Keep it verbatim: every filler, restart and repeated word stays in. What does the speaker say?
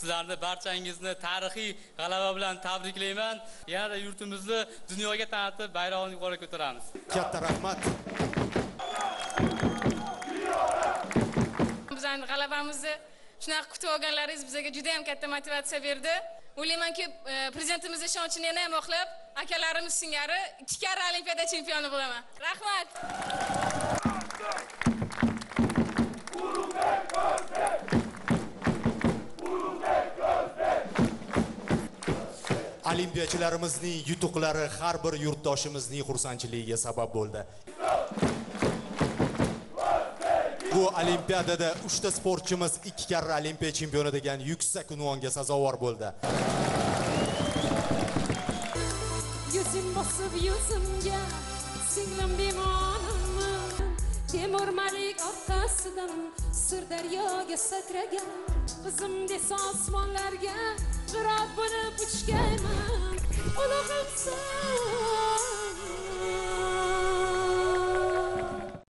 Sizlarni barchangizni tarixiy g'alaba bilan tabriklayman. Yana yurtimizni dunyoga tanitib, bayrog'ini yuqoriga ko'taramiz. Katta rahmat. Bizning g'alabamizni shunaqa kutib olganlaringiz bizga juda ham katta motivatsiya berdi. O'ylaymanki, prezidentimiz ishonchini yana ham oqlab, akalarimiz singari ikki karra Olimpiada chempioni bo'laman. Rahmat. Olimpiyachilarimizning yutuqlari har bir yurtdoshimizning xursandchiligiga sabab bo'ldi. Bu olimpiadada uchta sportchimiz ikki karra olimpiya chempioni degan yuksak unvonga sazovor bo'ldi. Yuzim bosib yuzimga singlim bemonimman, Temur Malik orqasidan Sirdaryoga sakragan, qizim desa osmonlarga g'irot bo'lib uchgayman. Ulug'imsan